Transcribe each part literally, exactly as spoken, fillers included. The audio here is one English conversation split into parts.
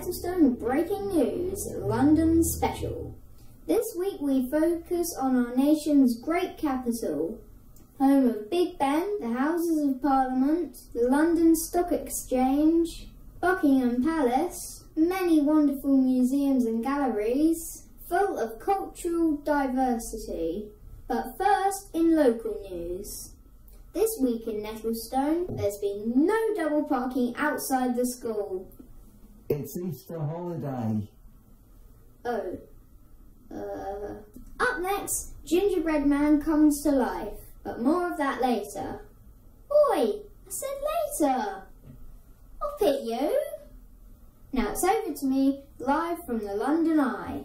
Nettlestone Breaking News London Special. This week we focus on our nation's great capital, home of Big Ben, the Houses of Parliament, the London Stock Exchange, Buckingham Palace, many wonderful museums and galleries, full of cultural diversity. But first, in local news. This week in Nettlestone, there's been no double parking outside the school. It's Easter holiday. Oh. Uh. Up next, Gingerbread Man comes to life, but more of that later. Oi! I said later! I'll pit you! Now it's over to me, live from the London Eye.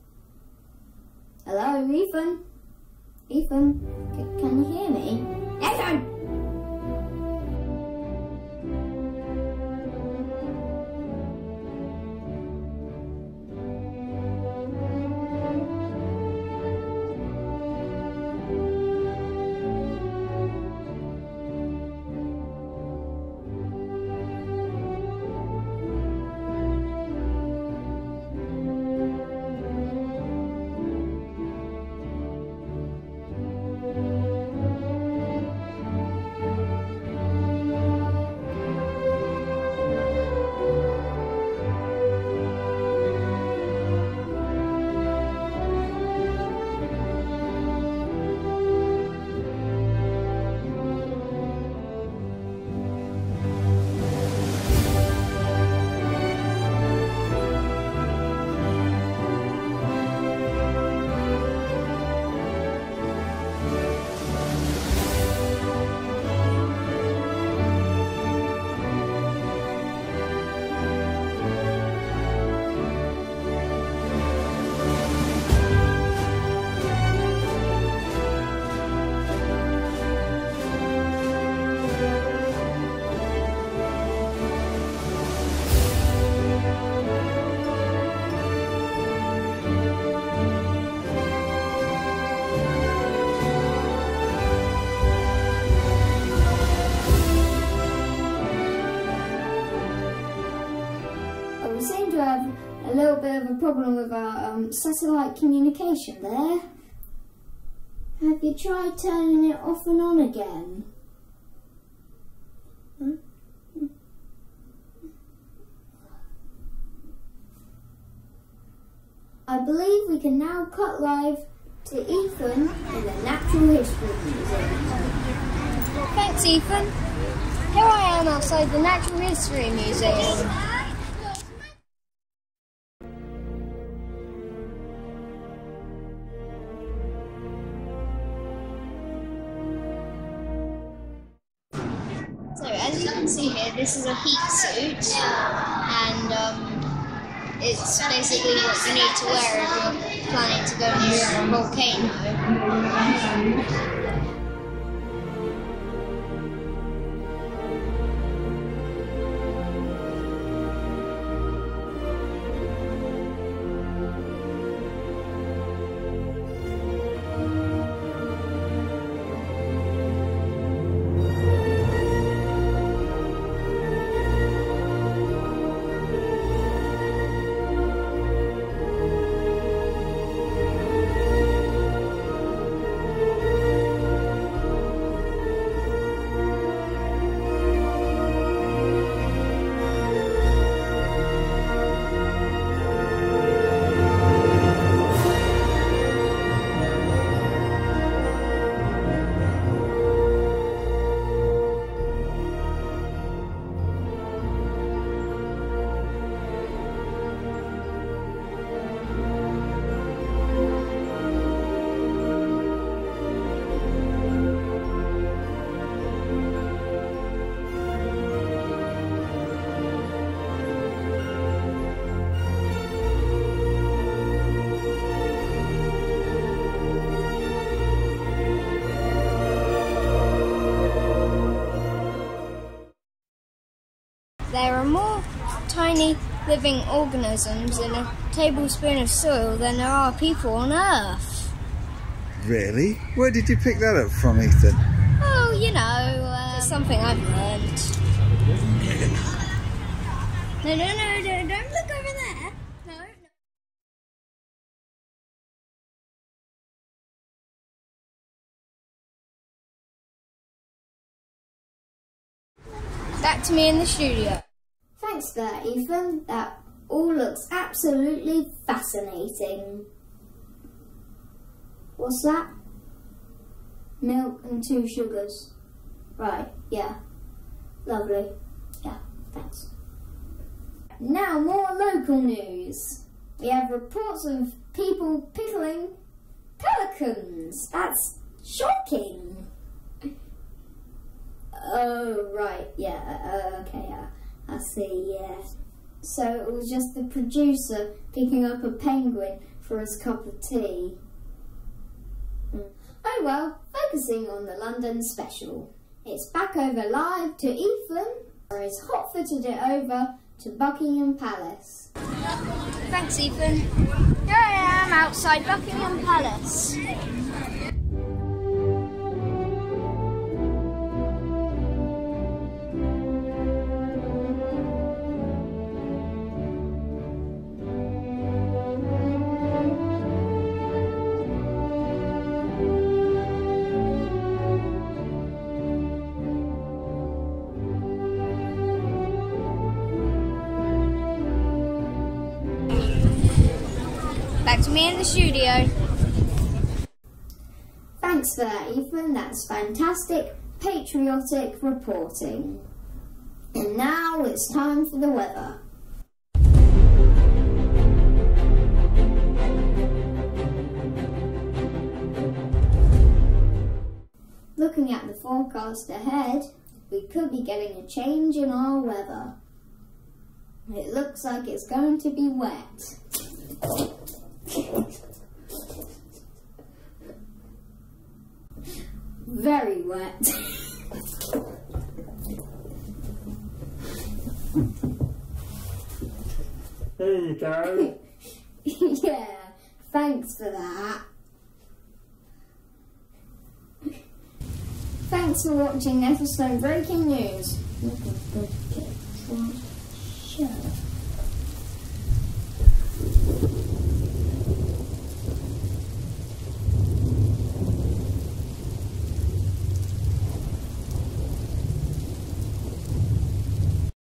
Hello, Ethan? Ethan, c can you hear me? Ethan! We seem to have a little bit of a problem with our um, satellite communication there. Have you tried turning it off and on again? Huh? I believe we can now cut live to Ethan in the Natural History Museum. Thanks, Ethan. Here I am outside the Natural History Museum. So as you can see here, this is a heat suit, and um, it's basically what you need to wear if you're planning to go near a volcano. There are more tiny living organisms in a tablespoon of soil than there are people on Earth. Really? Where did you pick that up from, Ethan? Oh, you know, uh, something I've learned. No, no, no, no, don't look over there. Back to me in the studio. Thanks for that, Ethan. That all looks absolutely fascinating. What's that? Milk and two sugars. Right, yeah. Lovely. Yeah, thanks. Now more local news. We have reports of people pickling pelicans. That's shocking. Oh, right, yeah, uh, okay, uh, I see, yeah. So it was just the producer picking up a penguin for his cup of tea. Mm. Oh well, focusing on the London special. It's back over live to Ethan, or he's hot-footed it over to Buckingham Palace. Thanks, Ethan. Here I am outside Buckingham Palace. Back to me in the studio. Thanks for that, Ethan. That's fantastic, patriotic reporting. And now it's time for the weather. Looking at the forecast ahead, we could be getting a change in our weather. It looks like it's going to be wet. Very wet. Here you go. Yeah, thanks for that. Thanks for watching Nettlestone Breaking News. Sure.